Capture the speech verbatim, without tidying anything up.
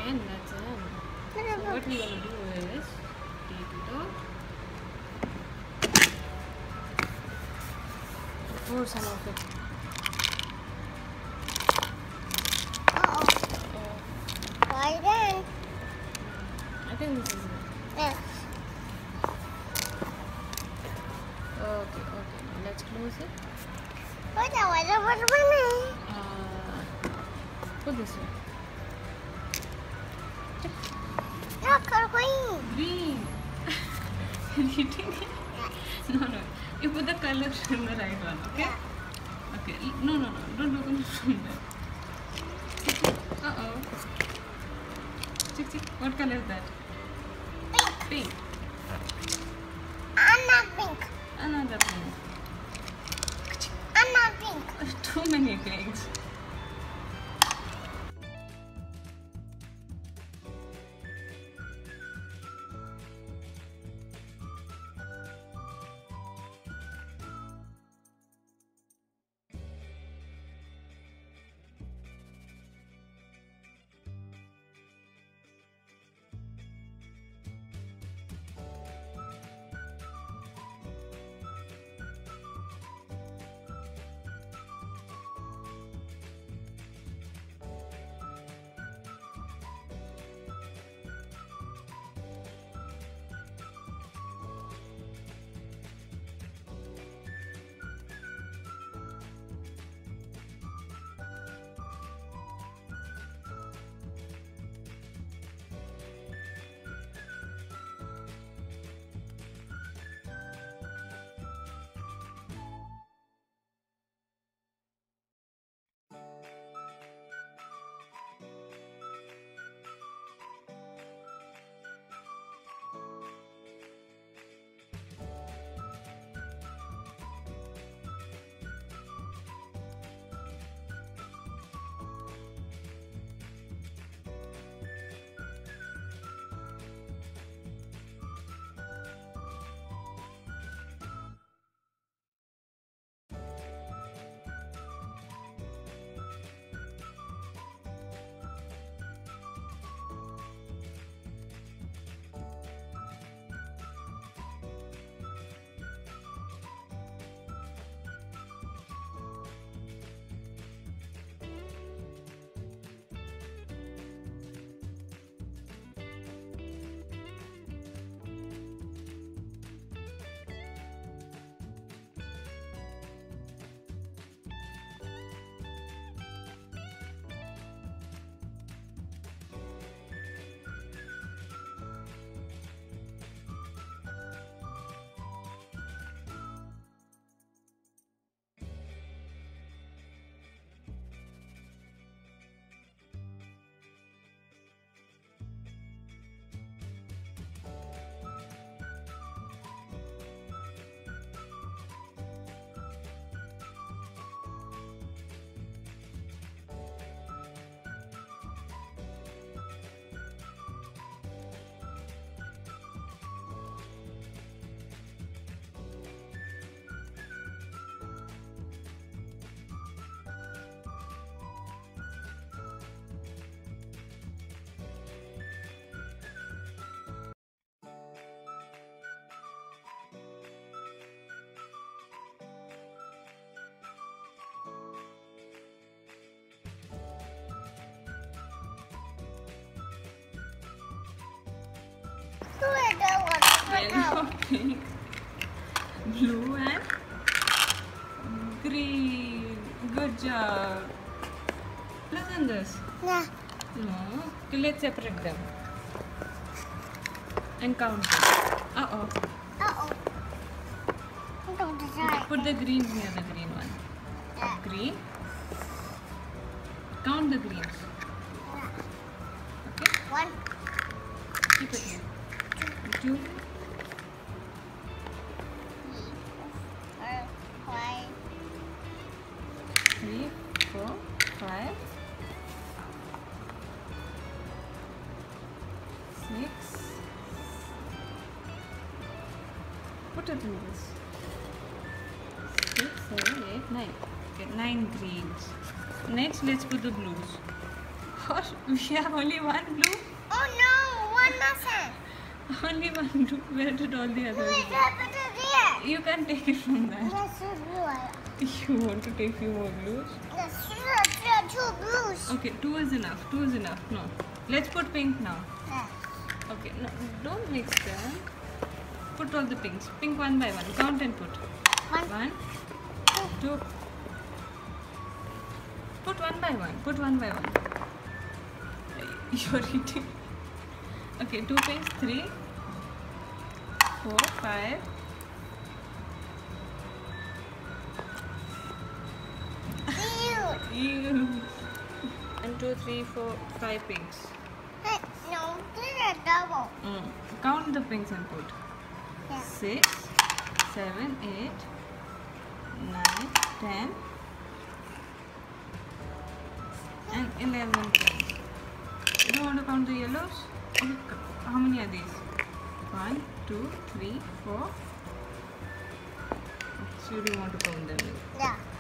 N, that's N. So what we're gonna do is take it out. Pour some of it. Uh-oh. Why then? I think this is it. Yeah. Okay, okay. Let's close it. What the what the what the Uh, put this way. Look, green. Green. You're eating it? Yeah. No, no. You put the color from the right one, okay? Yeah. Okay. No, no, no. Don't open it from there. Uh-oh. Chick, chick. What color is that? Pink. Pink. I'm not pink. Another pink. I'm not pink. Too many pinks. Yellow, pink, blue and green. Good job. Listen this. Yeah. No. Okay, let's separate them. And count them. Uh-oh. Uh-oh. Don't decide. Put the greens near the green one. Yeah. Green. Count the greens. Yeah. Okay? One. Keep it here. Two. Three, four, five, six. Put it in this. Six, seven, eight, nine. Okay, nine greens. Next, let's put the blues. course, we have only one blue. Oh no, one missing. Only one blue. Where did all the others Wait, go? put it there. You can't take it from that. Yes, two blue. You want to take few more blues? Yes, there are two blues. Okay, two is enough. Two is enough. No. Let's put pink now. Yes. Okay, no, don't mix them. Put all the pinks. Pink one by one. Count and put. One, One, two. Put one by one. Put one by one. You're eating. Okay, two pinks. Three, four, five. Ew. Ew. One, two, three, four, five pinks. Hey, no, these are double. Mm. Count the pinks and put. Yeah. Six, seven, eight, nine, ten, and eleven pinks. You don't want to count the yellows? Okay, c- how many are these? One, two, three, four. So you don't want to count them. Yeah.